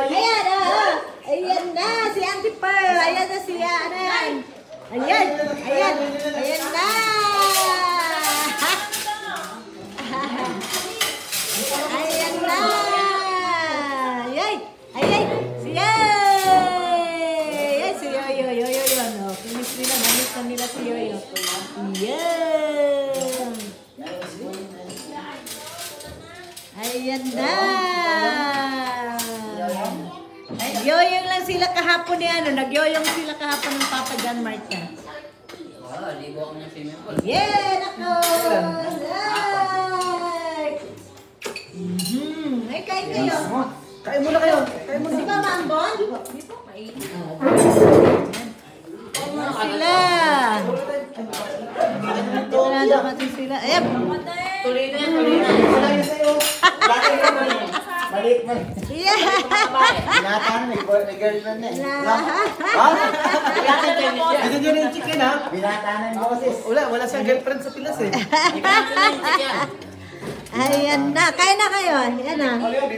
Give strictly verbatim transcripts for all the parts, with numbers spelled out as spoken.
Ayan, oh. Ayan na, si Auntie Pearl. Ayan na si Anan. Ayan, ayan, ayan na. Ayan na. Yay, ayay, si Yay. Ay, si Yoyo, Yoyo, yun. Oh, finish nila, namis na nila si Yoyo. Ayan. Ayan na. Nagyoyong lang sila kahapon ni ano. Nagyoyong sila kahapon ng Papa John Marta. Wow, libo ako ng swimming pool. Yeah, nako! Like! Mm-hmm. Ay, kain kayo. Kain muna kayo. Kain muna. Di ba maambon? Di ba mainit? Ano sila? Wala na kasi sila. Ayan! Tuloy na yan, tuloy na. Balik mo. Yeah! Binatan, may girlfriend na eh. Ha? Ito nyo na yung chicken ha? Binatanan mo kasi. Wala, wala siyang girlfriend sa Pilas eh. Ayan na. Kain na kayo. Ayan na.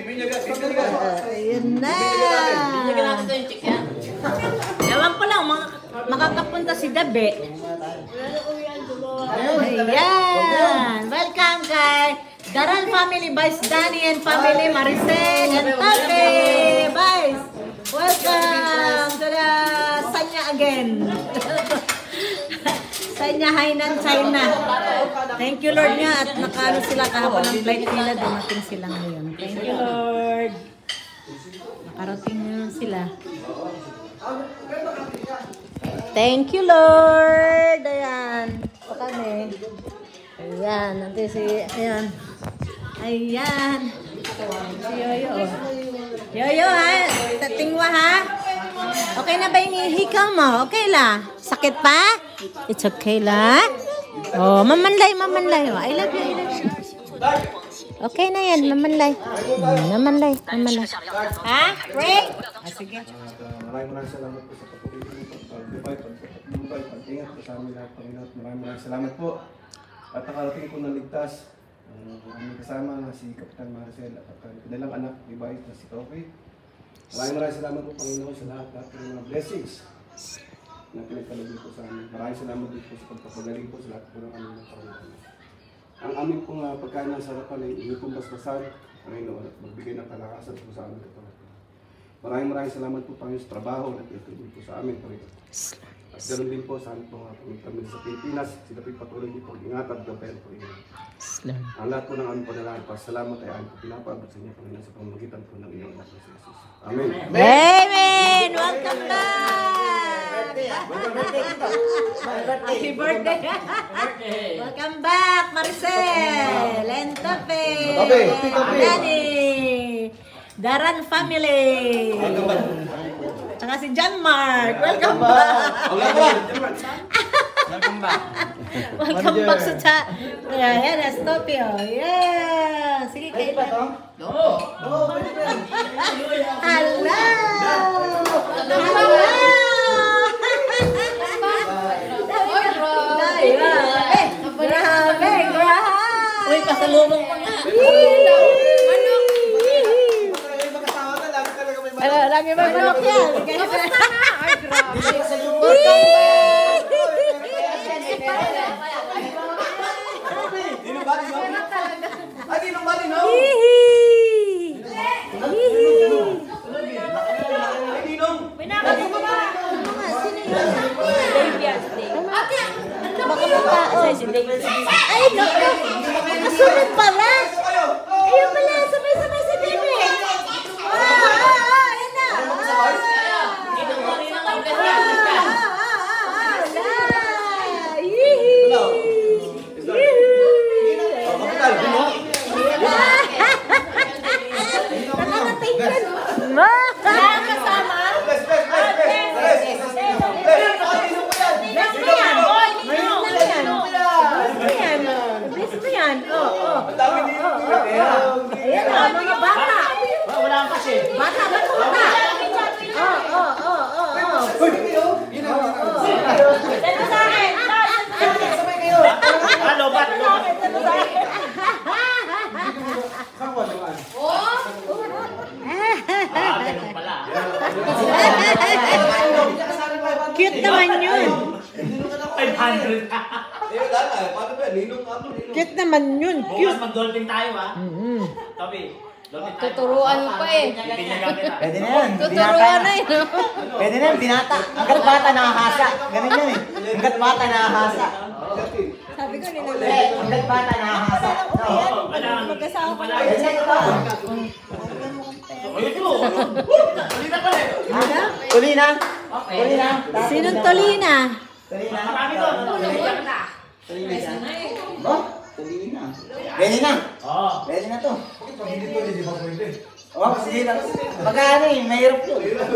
Ayan na. Bigyan natin ito yung chicken. Ewan ko lang, makakapunta si Dabe. Ayan. Welcome kay Daran family, Vice Danny and family, Maricel and Toffee. Vice, welcome to the Sanya again. Sanya Hainan China. Thank you Lord nga at nakano sila kahapon ng flight nila. Dumating sila ngayon. Thank you Lord. Nakarating na sila. Thank you Lord. Ayan. Pa kami. Ayan. Nanti si, ayan. Ayan. Si Yoyo. Yoyo ha. Tatingwa ha. Okay na ba yung hikaw mo? Okay la. Sakit pa? It's okay la. Oh, mamanlay, mamanlay. Oh, I love you, I love you. Okay na yan, mamanlay. Mamanlay, mamanlay. Ha? Ray? Ah, sige. Maraming maraming salamat po sa patuloy po pag-provide, pag-provide, pag-ingat po sa amin lahat, Panginoon. Maraming maraming salamat po. At nakarating po ng ligtas, ang aming kasama na si Capt Maricel at ang kanilang anak, ni Vice na si Toffee. Maraming maraming salamat po, Panginoon, sa lahat-lahat ng mga blessings na pinagkalagay po sa amin. Maraming salamat din po sa pagpapagaling po sa lahat po ng aming Panginoon. Ang aming pong uh, pagkain ng sarapan ay hindi pong basbasan, Panginoon, at magbigay ng kalakasan po sa amin ito. Maraming maraming salamat po, Panginoon, sa trabaho at ituloy po sa amin, Panginoon. At ganoon din po sa amin po kami sa Pilipinas, sila po patuloy din po ingatan at gabayan po inyo. Ang lahat po ng aming panalangin pa, salamat ay aming po pinapaabot sa inyo, Panginoon, sa pamamagitan po ng inyong anak na si Jesus. Amen. Amen! Welcome back! Happy birthday! Welcome back, Maricel! And Toffee! Danny! Daran family! Tsaka si John Mark! Welcome back! Welcome back. Welcome back sa cha... Ayan, that's Toffee, oh. Yeah! Sige, kayo ba ito? Oo. Hello! Hello! Grabe! Grabe! Uy, pasalubong ko nga. Ano, lagi ba manok yan? Kamusta na? Ay, grabe. Ay, naku! Kasunod pala! Ayun pala! Sabay-sabay si Bebe! Ah! Ah! Ayun na! Dito ko rin ang Ah! orkestra. Ah! Ah! Ah! Yee! Nakakating ka! Ma! Nakakasama? Bless mo yan! Bless mo yan! Oo, oo. Ayan na, mga bata! Wala kang kasi. Bata, bata! Oo, oo, oo, oo. Dito sa akin! Sabay kayo. Ano ba? Dito sa akin! Kawan naman. Ah, ganun pala. Cute naman yun. five hundred. Eh, wala na. Paano ba? Ninong ka mo, ninong. Cute naman yun. Bukas Cute. mag-dolphin tayo, ha? Mm-hmm. Toffee, dolphin tayo. Tuturuan mo pa eh. Pipinyagan kita. Pwede na yan. Tuturuan na yun. Pwede na yan, binata. Hanggat bata nakahasa. Ganun yan eh. Hanggat bata nakahasa. Sabi ko nila. Eh, hanggat bata nakahasa. Magkasama pa Pwede na ito. Ayun mo. Uli na pala eh. Ano? Uli na. Uli na. Sinong Tolina? Tuli na. Marami doon. Pipinyagan kita. Tuli na siya. Ba? Tuli na. Pwede na. Oo. Pwede na to. Pag hindi ko, hindi ba pwede? Oo, sige na. Magkano eh, mahirap to.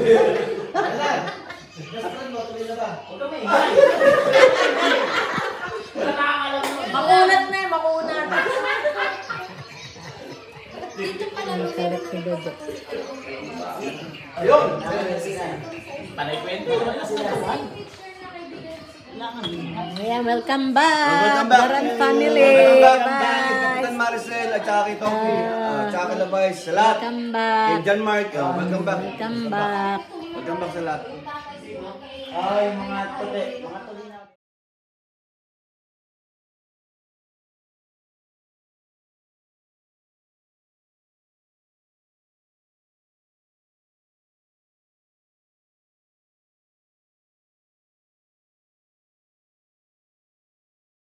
Huwag kami. Wala nakakalam mo. Makunat na eh, makunat. Kalit ni Dodo. Ayun! Panay kwento. Ayan, welcome back. Welcome back. Baran family. Welcome back. Kay Bye. Captain Maricel at saka kay Toffee. Ah, tsaka kay Labay sa lahat. Welcome Kay back. John Mark. ah, Welcome back. Welcome back. Welcome back sa lahat. Ay, mga tuli. Mga tuli.